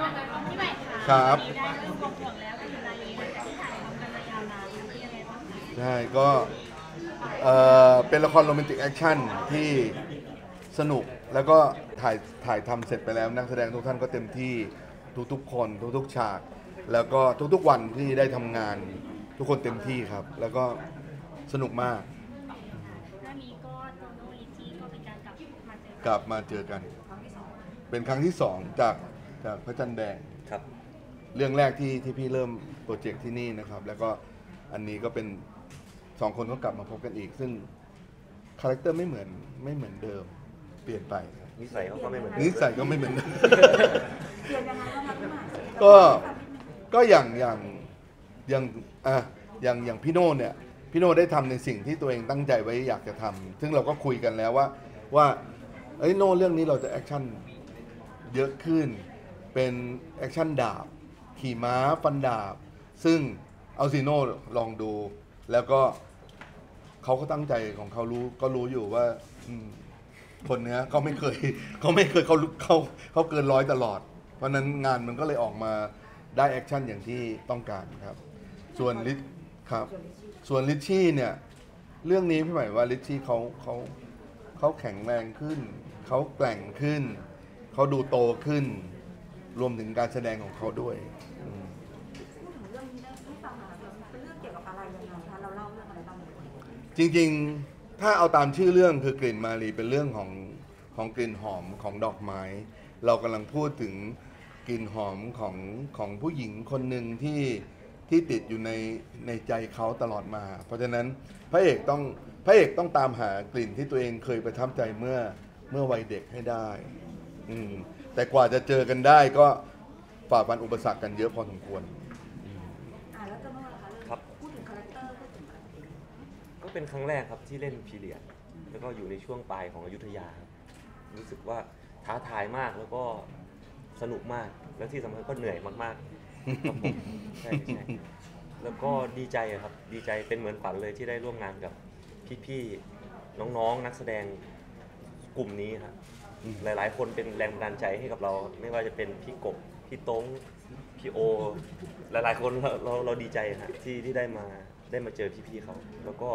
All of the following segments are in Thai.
พี่ใหม่ครับได้เริ่มบวงสรวงแล้วเป็นนาลีหลังจากที่ถ่ายทำกันมายาวนานเป็นยังไงบ้างคะใช่ก็เป็นละครโรแมนติกแอคชั่นที่สนุกแล้วก็ถ่ายทำเสร็จไปแล้วนักแสดงทุกท่านก็เต็มที่ทุกๆคนทุกๆฉาก แล้วก็ทุกๆวันที่ได้ทำงานทุกคนเต็มที่ครับ แล้วก็สนุกมากเรื่องนี้ก็โตโน่ลิจี้ก็เป็นการกลับมาเจอกัน เป็นครั้งที่สองจากพระจันทร์แดงครับเรื่องแรกที่พี่เริ่มโปรเจกต์ที่นี่นะครับ แล้วก็อันนี้ก็เป็นสองคนก็กลับมาพบกันอีก ซึ่งคาแรคเตอร์ไม่เหมือนเดิมเปลี่ยนไปครับนิสัยเขาก็ไม่เหมือนเดิมนิสัยก็ไม่เหมือนเดิมเปลี่ยนยังไงบ้างคะพี่ใหม่ก็อย่างพี่โน่เนี่ยพี่โน่ได้ทำในสิ่งที่ตัวเองตั้งใจไว้อยากจะทำซึ่งเราก็คุยกันแล้วว่าเอ้ยโน่เรื่องนี้เราจะแอคชั่นเยอะขึ้นเป็นแอคชั่นดาบขี่ม้าฟันดาบซึ่งเอาซีโน่ลองดูแล้วก็เขาก็ตั้งใจของเขารู้อยู่ว่าคนเนี้ยเขาไม่เคยเขาเกินร้อยตลอดเพราะนั้นงานมันก็เลยออกมาได้แอคชั่นอย่างที่ต้องการครับส่วนลิชชี่เนี่ยเรื่องนี้พี่หมายว่าลิชชี่เขาแข็งแรงขึ้นเขาแกร่งขึ้นเขาดูโตขึ้นรวมถึงการแสดงของเขาด้วยพูดถึงเรื่องนี้ได้ให้ฟังหน่อยค่ะเป็นเรื่องเกี่ยวกับอะไรยังไงคะเราเล่าเรื่องอะไรบ้างจริงๆถ้าเอาตามชื่อเรื่องคือกลิ่นมาลีเป็นเรื่องของกลิ่นหอมของดอกไม้เรากำลังพูดถึงกลิ่นหอมของผู้หญิงคนหนึ่งที่ติดอยู่ในใจเขาตลอดมาเพราะฉะนั้นพระเอกต้องตามหากลิ่นที่ตัวเองเคยประทับใจเมื่อวัยเด็กให้ได้แต่กว่าจะเจอกันได้ก็ฝ่าฟันอุปสรรคกันเยอะพอสมควรแล้วจะเมื่อไหร่คะครับพูดถึงคาแรคเตอร์พูดถึงอะไรก็เป็นครั้งแรกครับที่เล่นพีเรียดแล้วก็อยู่ในช่วงปลายของอยุธยาครับรู้สึกว่าท้าทายมากแล้วก็สนุกมากแล้วที่สำคัญก็เหนื่อยมากๆครับผมใช่แล้วก็ดีใจครับดีใจเป็นเหมือนฝันเลยที่ได้ร่วมงานกับพี่ๆน้องๆนักแสดงกลุ่มนี้ครับหลายๆคนเป็นแรงบันดาลใจให้กับเราไม่ว่าจะเป็นพี่กบพี่ต้งพี่โอหลายๆคนเราดีใจฮะที่ได้มาเจอพี่ๆเขาแล้วก็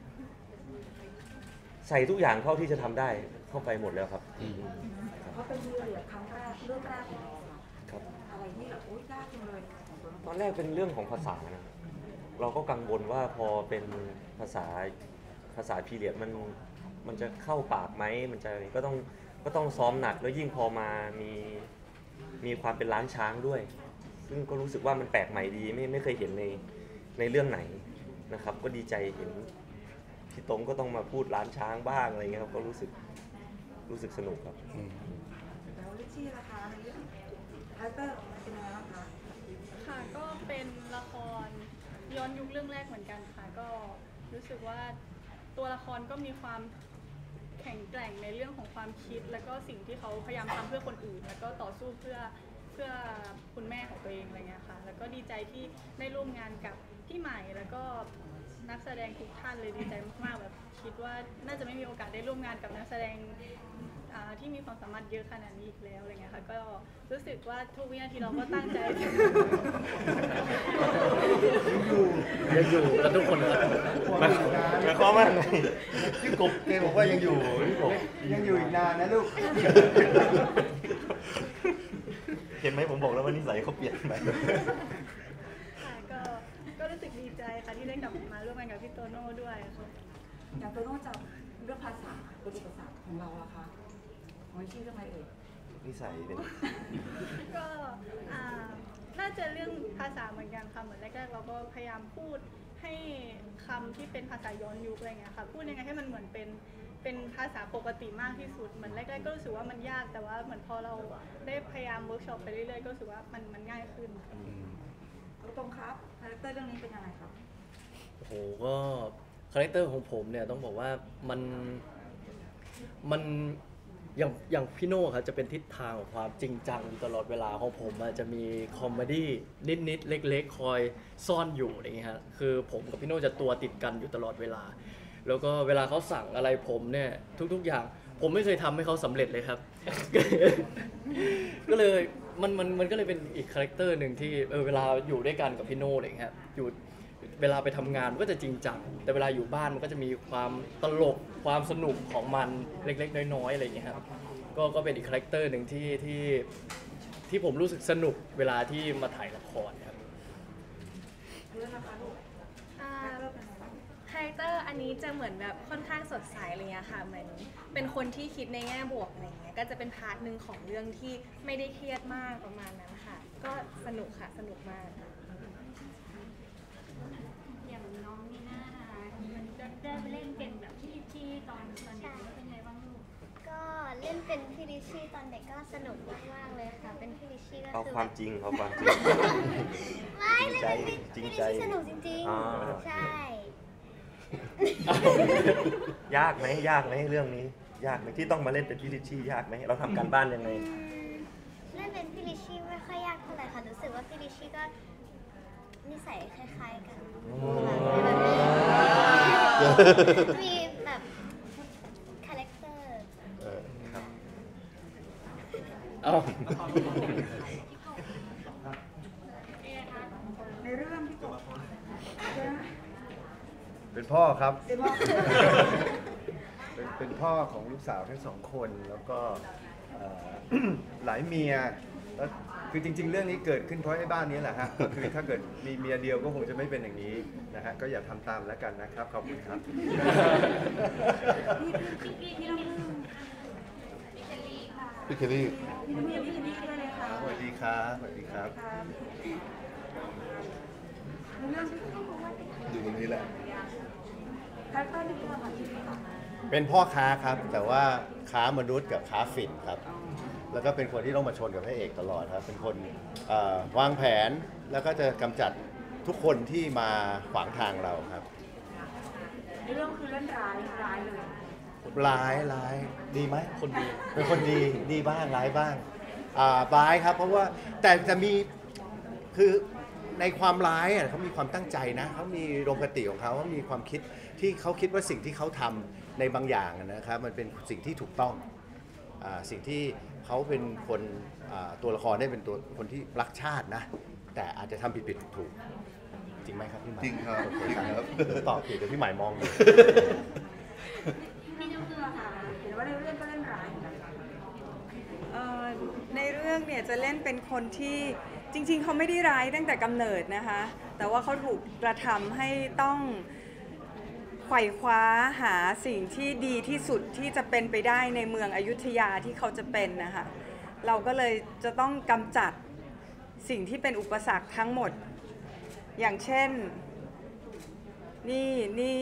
ใส่ทุกอย่างเท่าที่จะทำได้เข้าไปหมดแล้วครับเพราะเป็นเรื่องครั้งแรกเรื่องแรกของเราครับอะไรที่แบบโอ๊ยยากจังเลยตอนแรกเป็นเรื่องของภาษานะเราก็กังวลว่าพอเป็นภาษาพีเรียดมันจะเข้าปากไหมมันจะก็ต้องซ้อมหนักแล้วยิ่งพอมามีความเป็นล้านช้างด้วย ซึ่งก็รู้สึกว่ามันแปลกใหม่ดีไม่เคยเห็นในเรื่องไหนนะครับก็ดีใจเห็นพี่ตงก็ต้องมาพูดล้านช้างบ้างอะไรเงี้ยครับก็รู้สึกสนุกครับแล้วลิชชี่ล่ะคะในเรื่องคาแรคเตอร์เป็นยังไงบ้างคะค่ะก็เป็นละครย้อนยุคเรื่องแรกเหมือนกันค่ะก็รู้สึกว่าตัวละครก็มีความแข็งแกร่งในเรื่องของความคิดแล้วก็สิ่งที่เขาพยายามทำเพื่อคนอื่นแล้วก็ต่อสู้เพื่อคุณแม่ของตัวเองอะไรเงี้ยค่ะแล้วก็ดีใจที่ได้ร่วมงานกับพี่ใหม่แล้วก็นักแสดงทุกท่านเลยดีใจมากๆแบบคิดว่าน่าจะไม่มีโอกาสได้ร่วมงานกับนักแสดงที่มีความสามารถเยอะขนาดนี้อีกแล้วอะไรเงี้ยค่ะก็รู้สึกว่าทุกวินาทีเราก็ตั้งใจยังอยู่กันทุกคนครับหมายความว่าไงพี่กบเกบอกว่ายังอยู่พี่กบยังอยู่อีกนานนะลูกเห็นไหมผมบอกแล้วว่านิสัยเขาเปลี่ยนไปค่ะก็รู้สึกดีใจค่ะที่ได้กลับมาร่วมงานกับพี่โตโน่ด้วยค่ะอย่างโตโน่จะเรื่องภาษาเป็นอุปสรรคของเราอะคะของลิชชี่เรื่องอะไรเอ่ยนิสัยเป็นก็น่าจะเรื่องภาษาเหมือนกันค่ะเหมือนแรกๆเราก็พยายามพูดให้คำที่เป็นภาษาย้อนยุคอะไรเงี้ยค่ะพูดยังไงให้มันเหมือนเป็นภาษาปกติมากที่สุดเหมือนแรกๆก็รู้สึกว่ามันยากแต่ว่าเหมือนพอเราได้พยายามเวิร์กช็อปไปเรื่อยๆก็รู้สึกว่ามันง่ายขึ้นตรงครับคาแรคเตอร์เรื่องนี้เป็นยังไงครับโอ้โหก็คาแรคเตอร์ของผมเนี่ยต้องบอกว่ามันอย่างพี่โน่ครับจะเป็นทิศทางของความจริงจังตลอดเวลาของผมจะมีคอมเมดี้นิดๆเล็กๆคอยซ่อนอยู่อย่างเงี้ยฮะคือผมกับพี่โน่จะตัวติดกันอยู่ตลอดเวลาแล้วก็เวลาเขาสั่งอะไรผมเนี่ยทุกๆอย่างผมไม่เคยทำให้เขาสำเร็จเลยครับ ก็เลยมันก็เลยเป็นอีกคาแรคเตอร์หนึ่งที่เวลาอยู่ด้วยกันกับพี่โน่อะไรอย่างเงี้ยอยู่เวลาไปทำงานมันก็จะจริงจังแต่เวลาอยู่บ้านมันก็จะมีความตลกความสนุกของมันเล็กๆน้อยๆอะไรอย่างเงี้ยครับก็เป็นอีกคาแรคเตอร์หนึ่งที่ผมรู้สึกสนุกเวลาที่มาถ่ายละครครับคาแรคเตอร์อันนี้จะเหมือนแบบค่อนข้างสดใสอะไรเงี้ยค่ะเหมือนเป็นคนที่คิดในแง่บวกอะไรเงี้ยก็จะเป็นพาร์ทหนึ่งของเรื่องที่ไม่ได้เครียดมากประมาณนั้นค่ะก็สนุกค่ะสนุกมากอย่างน้องนี่น่ารักมันจะได้ไปเล่นเป็นแบบพี่ลิชชี่ตอนเด็กเป็นไงบ้างลูกก็เล่นเป็นพี่ลิชชี่ตอนเด็กก็สนุกมากๆเลยค่ะ เป็นพี่ลิชชี่ก็เอาคือความจริงเอาความจริงไม่เล่นเป็นจริพี่งลิชใจชี่สนุกจริงอ่าๆ ใช่ยากไหมเรื่องนี้ยากไหมที่ต้องมาเล่นเป็นพี่ลิชชี่ยากไหมเราทำการบ้านยังไงเล่นเป็นพี่ลิชชี่ไม่ค่อยยากเท่าไหร่ค่ะรู้สึกว่าพี่ลิชชี่ก็นิสัยคล้ายๆกันมีแบบคาแรคเตอร์ครับเอ้าในเรื่องพี่กบเป็นพ่อครับ เป็นพ่อของลูกสาวทั้งสองคนแล้วก็หลายเมียแล้วคือจริง ๆ เรื่องนี้เกิดขึ้นเพราะไอ้บ้านนี้แหละฮะก็คือถ้าเกิดมีเมียเดียวก็คงจะไม่เป็นอย่างนี้นะฮะก็อย่าทำตามแล้วกันนะครับขอบคุณครับพี่เคลลี่พี่น้ำเมียพี่นี่ด้วยเลยค่ะสวัสดีครับสวัสดีครับในเรื่องพี่อยู่ตรงนี้แหละคาแรคเตอร์ที่พี่เราค่ะที่ค่ะเป็นพ่อค้าครับแต่ว่าค้ามนุษย์กับค้าฝิ่นครับแล้วก็เป็นคนที่ต้องมาชนกับพระเอกตลอดครับเป็นคนวางแผนแล้วก็จะกำจัดทุกคนที่มาขวางทางเราครับในเรื่องคือเล่นร้ายเลยร้ายดีไหมคนดีเป็นคนดีบ้างร้ายบ้างร้ายครับเพราะว่าแต่จะมีคือในความร้ายเขามีความตั้งใจนะเขามีโดมคติของเขามีความคิดที่เขาคิดว่าสิ่งที่เขาทำในบางอย่างนะครับมันเป็นสิ่งที่ถูกต้องสิ่งที่เขาเป็นคนตัวละครได้เป็นตัวคนที่รักชาตินะแต่อาจจะทำผิดถูกจริงไหมครับพี่หมายจริงครับโอเคจริงครับตอบผิดเดี๋ยวพี่หมายมองอยู่พี่น้ำเกลือค่ะเห็นว่าในเรื่องก็เล่นร้ายเหมือนกันในเรื่องเนี่ยจะเล่นเป็นคนที่จริงๆเขาไม่ได้ร้ายตั้งแต่กำเนิดนะคะแต่ว่าเขาถูกกระทำให้ต้องไขว่คว้าหาสิ่งที่ดีที่สุดที่จะเป็นไปได้ในเมืองอยุธยาที่เขาจะเป็นนะคะเราก็เลยจะต้องกำจัดสิ่งที่เป็นอุปสรรคทั้งหมดอย่างเช่นนี่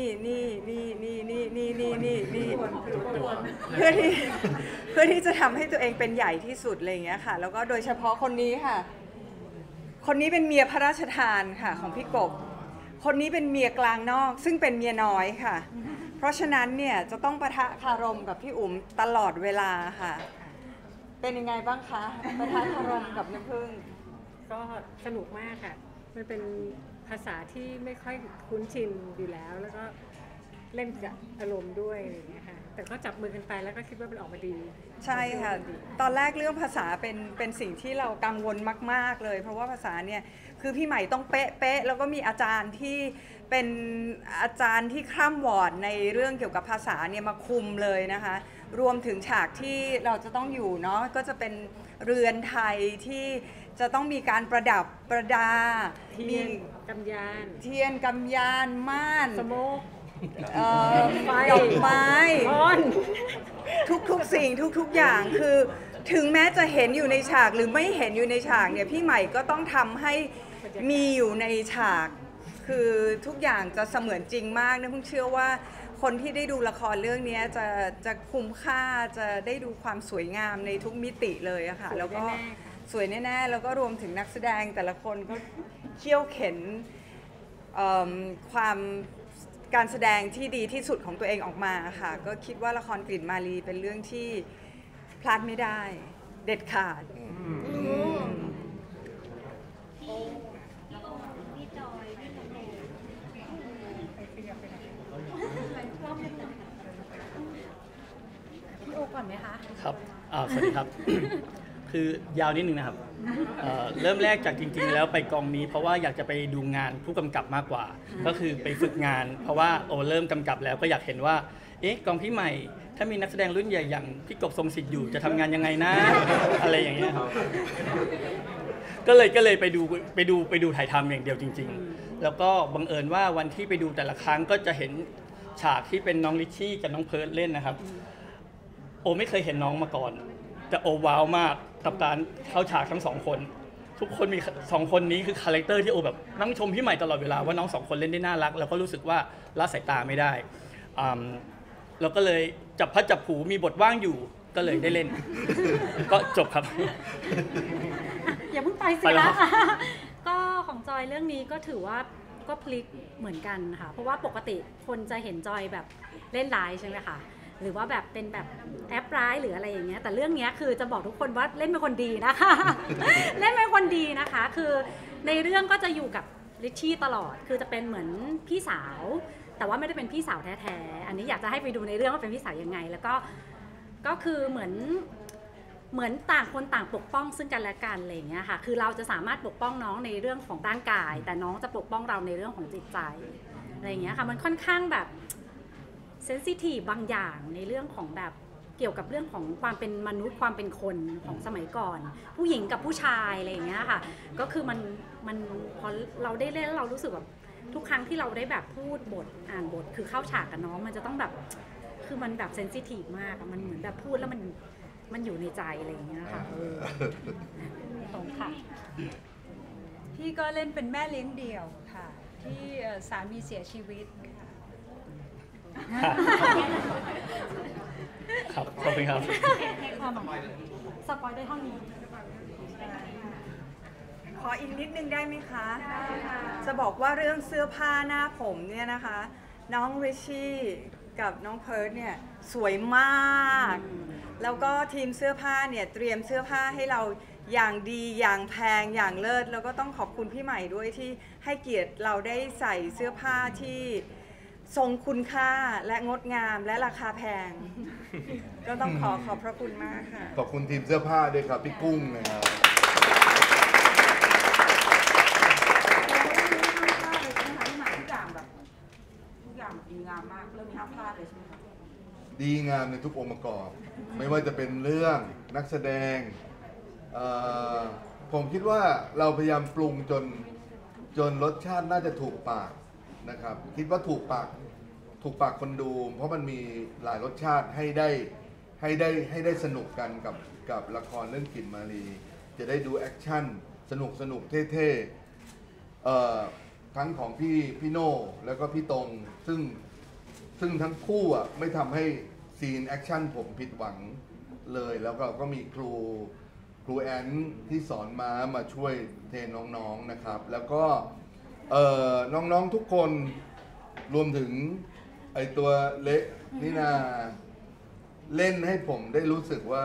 เพื่อที่จะทำให้ตัวเองเป็นใหญ่ที่สุดอะไรอย่างเงี้ยค่ะแล้วก็โดยเฉพาะคนนี้ค่ะคนนี้เป็นเมียพระราชทานค่ะของพี่กบคนนี้เป็นเมียกลางนอกซึ่งเป็นเมียน้อยค่ะเพราะฉะนั้นเนี่ยจะต้องปะทะคารมกับพี่อุ๋มตลอดเวลาค่ะเป็นยังไงบ้างคะปะทะคารมกับน้ำผึ้งก็สนุกมากค่ะมันเป็นภาษาที่ไม่ค่อยคุ้นชินอยู่แล้วแล้วก็เล่นกับอารมณ์ด้วยอะไรอย่างเงี้ยค่ะแต่ก็จับมือกันไปแล้วก็คิดว่ามันออกมาดีใช่ค่ะตอนแรกเรื่องภาษาเป็นสิ่งที่เรากังวลมากๆเลยเพราะว่าภาษาเนี่ยคือพี่ใหม่ต้องเป๊ะๆแล้วก็มีอาจารย์ที่เป็นอาจารย์ที่คร่ำวอร์ดในเรื่องเกี่ยวกับภาษาเนี่ยมาคุมเลยนะคะรวมถึงฉากที่เราจะต้องอยู่เนาะก็จะเป็นเรือนไทยที่จะต้องมีการประดับประดาเทียนกำยานเทียนกำยานม่านสโมกไฟดอกไม้อ้อนทุกๆสิ่งทุกๆอย่างคือถึงแม้จะเห็นอยู่ในฉากหรือไม่เห็นอยู่ในฉากเนี่ยพี่ใหม่ก็ต้องทำให้มีอยู่ในฉากคือทุกอย่างจะเสมือนจริงมากนะเพิ่งเชื่อว่าคนที่ได้ดูละครเรื่องนี้จะคุ้มค่าจะได้ดูความสวยงามในทุกมิติเลยอะค่ะแล้วก็สวยแน่ๆแล้วก็รวมถึงนักแสดงแต่ละคนก็เขี่ยวเข็นความการแสดงที่ดีที่สุดของตัวเองออกมาค่ะก็คิดว่าละครกลิ่นมาลีเป็นเรื่องที่พลาดไม่ได้เด็ดขาดพี่โอก่อนไหมคะครับสวัสดีครับ คือยาวนิดนึงนะครับเริ่มแรกจากจริงๆแล้วไปกองนี้เพราะว่าอยากจะไปดูงานผู้กำกับมากกว่า ก็คือไปฝึกงาน เพราะว่าเริ่มกำกับแล้วก็อยากเห็นว่าเอ๊ะกองพี่ใหม่ถ้ามีนักแสดงรุ่นใหญ่อย่างพี่กบทรงศิษย์อยู่จะทำงานยังไงนะ อะไรอย่างเงี้ยครับก็เลยไปดูถ่ายทำอย่างเดียวจริงๆแล้วก็บังเอิญว่าวันที่ไปดูแต่ละครั้งก็จะเห็นฉากที่เป็นน้องลิชชี่กับน้องเพิร์ดเล่นนะครับโอไม่เคยเห็นน้องมาก่อนแต่โอว้าวมากกับการเข้าฉากทั้งสองคนทุกคนมีสองคนนี้คือคาแรคเตอร์ที่โอแบบนั่งชมพี่ใหม่ตลอดเวลาว่าน้องสองคนเล่นได้น่ารักแล้วก็รู้สึกว่าละสายตาไม่ได้เราก็เลยจับพัดจับผูมีบทว่างอยู่ก็เลยได้เล่น ก็จบครับอย่าเพิ่งไปสิละก็ของจอยเรื่องนี้ก็ถือว่าก็พลิกเหมือนกันค่ะเพราะว่าปกติคนจะเห็นจอยแบบเล่นร้ายใช่ไหมคะหรือว่าแบบเป็นแบบแอปร้ายหรืออะไรอย่างเงี้ยแต่เรื่องนี้คือจะบอกทุกคนว่าเล่นเป็นคนดีนะคะ เล่นเป็นคนดีนะคะคือในเรื่องก็จะอยู่กับลิชชี่ตลอดคือจะเป็นเหมือนพี่สาวแต่ว่าไม่ได้เป็นพี่สาวแท้ๆอันนี้อยากจะให้ไปดูในเรื่องว่าเป็นพี่สาวยังไงแล้วก็คือเหมือนต่างคนต่างปกป้องซึ่งกันและกันอะไรอย่างเงี้ยค่ะคือเราจะสามารถปกป้องน้องในเรื่องของร่างกายแต่น้องจะปกป้องเราในเรื่องของจิตใจอะไรอย่างเงี้ยค่ะมันค่อนข้างแบบเซนซิทีฟบางอย่างในเรื่องของแบบเกี่ยวกับเรื่องของความเป็นมนุษย์ความเป็นคนของสมัยก่อนผู้หญิงกับผู้ชายอะไรอย่างเงี้ยค่ะก็คือมันพอเราได้เล่นแล้วเรารู้สึกแบบทุกครั้งที่เราได้แบบพูดบทอ่านบทคือเข้าฉากกับน้องมันจะต้องแบบคือมันแบบเซนซิทีฟมากมันเหมือนแบบพูดแล้วมันอยู่ในใจอะไรอย่างเงี้ยค่ะตรงค่ะพี่ก็เล่นเป็นแม่เลี้ยงเดี่ยวค่ะที่สามีเสียชีวิตค่ะครับขอบคุณครับสปอยได้เท่านี้ขออีกนิดนึงได้ไหมคะจะบอกว่าเรื่องเสื้อผ้าหน้าผมเนี่ยนะคะน้องริชชี่กับน้องเพิร์ทเนี่ยสวยมากแล้วก็ทีมเสื้อผ้าเนี่ยเตรียมเสื้อผ้าให้เราอย่างดีอย่างแพงอย่างเลิศแล้วก็ต้องขอบคุณพี่ใหม่ด้วยที่ให้เกียรติเราได้ใส่เสื้อผ้าที่ทรงคุณค่าและงดงามและราคาแพง ก็ต้องขอบพระคุณมากค่ะขอบคุณทีมเสื้อผ้าด้วยครับพี่กุ้งนะครับทุกอย่างดีงามมากเรื่องนี้ห้ามพลาดเลยใช่ไหมคะดีงามในทุกองค์ประกอบไม่ว่าจะเป็นเรื่องนักแสดงผมคิดว่าเราพยายามปรุงจนรสชาติน่าจะถูกปากนะครับคิดว่าถูกปากคนดูเพราะมันมีหลายรสชาติให้ได้สนุกกันกับละครเรื่องกลิ่นมาลีจะได้ดูแอคชั่นสนุกเท่ๆทั้งของพี่โน่แล้วก็พี่ตรงซึ่งทั้งคู่อ่ะไม่ทำให้ซีนแอคชั่นผมผิดหวังเลยแล้วก็มีครูแอนที่สอนมาช่วยเทรนน้องๆนะครับแล้วก็น้องๆทุกคนรวมถึงไอตัวเล็กนี่นาเล่นให้ผมได้รู้สึกว่า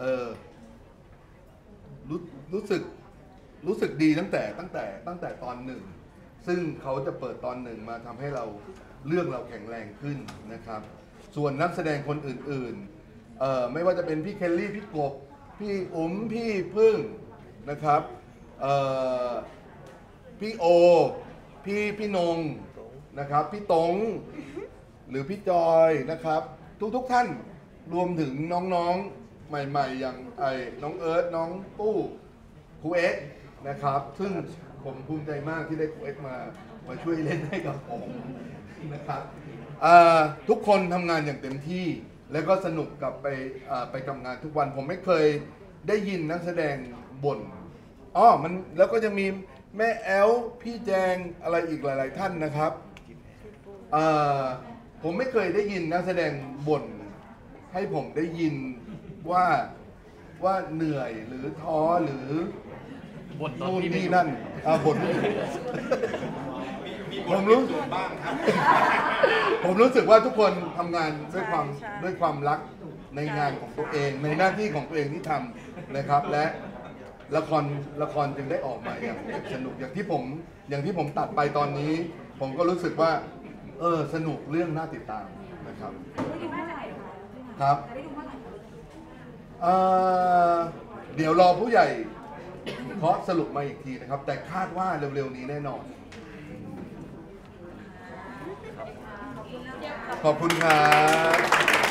รู้สึกดีตั้งแต่ตอนหนึ่งซึ่งเขาจะเปิดตอนหนึ่งมาทำให้เราเรื่องเราแข็งแรงขึ้นนะครับส่วนนักแสดงคนอื่นๆไม่ว่าจะเป็นพี่เคลลี่พี่กบพี่อุ๋มพี่พึ่งนะครับพี่โอพี่นงนะครับพี่ตงหรือพี่จอยนะครับทุกท่านรวมถึงน้องๆใหม่ๆอย่างน้องเอิร์ธน้องปู้ครูเอ็กนะครับซึ่งผมภูมิใจมากที่ได้ครูเอ็กมาช่วยเล่นให้กับผมนะครับทุกคนทำงานอย่างเต็มที่แล้วก็สนุกกับไปทำงานทุกวันผมไม่เคยได้ยินนักแสดงบ่นมันแล้วก็จะมีแม่แอลพี่แจงอะไรอีกหลายๆท่านนะครับผมไม่เคยได้ยินนักแสดงบ่นให้ผมได้ยินว่าเหนื่อยหรือท้อหรือบ่นตอนนู่นที่นี่นั่นบ่นผมรู้สึกว่าทุกคนทำงานด้วยความรักในงานของตัวเองในหน้าที่ของตัวเองที่ทำนะครับและละครจึงได้ออกมาอย่างสนุกอย่างที่ผมตัดไปตอนนี้ผมก็รู้สึกว่าสนุกเรื่องน่าติดตามนะครับครับเดี๋ยวรอผู้ใหญ่เคาะสรุปมาอีกทีนะครับ แต่คาดว่าเร็วๆนี้แน่นอน ขอบคุณครับ